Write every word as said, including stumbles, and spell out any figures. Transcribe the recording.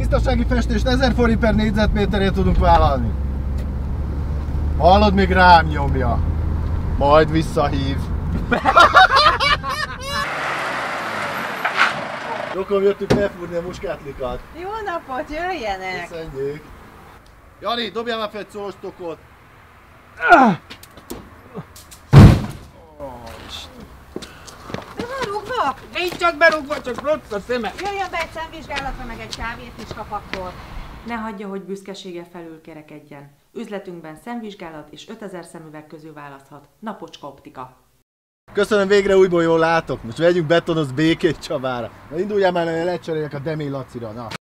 tisztasági festést ezer forint per négyzetméterért tudunk vállalni. Hallod, még rám nyomja. Majd visszahív. Rokom, jöttünk lefúrni a muskátlikat. Jó napot, jöjjenek! Köszönjük. Jani, dobjál már fel egy szólstokot. De van rúgva? Nincs csak berúgva, csak rossz a szeme. Jöjjön be egy szemvizsgálatra, meg egy kávét is kap akkor. Ne hagyja, hogy büszkesége felül kerekedjen. Üzletünkben szemvizsgálat és ötezer szemüveg közül választhat. Napocska Optika. Köszönöm, végre újból jól látok. Most vegyünk betonoz Békés Csabára. Na induljál már, lecseréljek a Demi Lacira. Na.